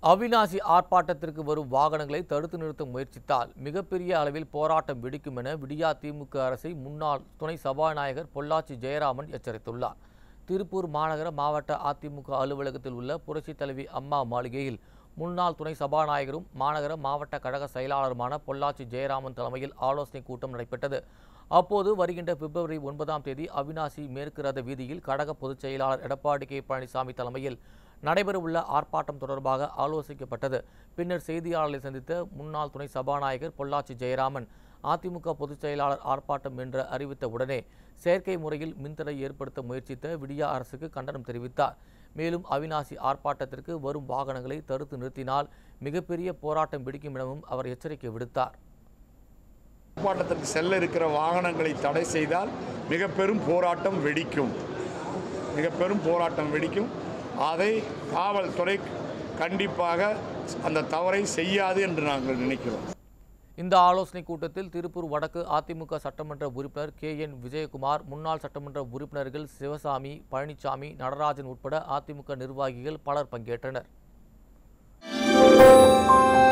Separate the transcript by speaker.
Speaker 1: அவிநாசி ஆர்ப்பாட்டத்திற்கு வரும் வாகனங்களை தடுத்து நிறுத்த முயற்சித்தால் மிகப்பெரிய அளவில் போராட்டம் வெடிக்கும் என விடியா திமுக அரசை முன்னாள் துணை சபாநாயகர் பொள்ளாச்சி ஜெயராமன் எச்சரித்துள்ளார். திருப்பூர் மாநகர மாவட்ட அதிமுக அலுவலகத்தில் உள்ள புரட்சித் தலைவி அம்மா மாளிகையில் முன்னாள் துணை சபாநாயகரும் மாநகர மாவட்ட கழக செயலாளருமான பொள்ளாச்சி ஜெயராமன் தலைமையில் ஆலோசனை கூட்டம் நடைபெற்றது. அப்போது வருகின்ற பிப்ரவரி 9ஆம் தேதி அவிநாசி மேற்கு ரத வீதியில் கழக பொதுச் செயலாளர் எடப்பாடி கே பழனிசாமி தலைமையில் நடைபெறவுள்ள ஆர்ப்பாட்டம் தொடர்பாக ஆலோசிக்கப்பட்டது. பின்னர் செய்தியாளர்களை சந்தித்த முன்னாள் துணை சபாநாயகர் பொள்ளாச்சி ஜெயராமன் அதிமுக பொதுச் செயலாளர் ஆர்ப்பாட்டம் என்று அறிவித்த உடனே செயற்கை முறையில் மின்தடை ஏற்படுத்த முயற்சித்த விடியா அரசுக்கு கண்டனம் தெரிவித்தார். மேலும் அவிநாசி ஆர்ப்பாட்டத்திற்கு வரும் வாகனங்களை தடுத்து நிறுத்தினால் மிகப்பெரிய போராட்டம் வெடிக்கும் எனவும் அவர் எச்சரிக்கை விடுத்தார்.
Speaker 2: ஆர்ப்பாட்டத்திற்கு செல்ல இருக்கிற வாகனங்களை தடை செய்தால் மிக பெரும் போராட்டம் வெடிக்கும். அதை காவல்துறை கண்டிப்பாக அந்த தவறை செய்யாது என்று நாங்கள் நினைக்கிறோம்.
Speaker 1: இந்த ஆலோசனை கூட்டத்தில் திருப்பூர் வடக்கு அதிமுக சட்டமன்ற உறுப்பினர் KN விஜயகுமார், முன்னாள் சட்டமன்ற உறுப்பினர்கள் சிவசாமி, பழனிசாமி, நடராஜன் உட்பட அதிமுக நிர்வாகிகள் பலர் பங்கேற்றனர்.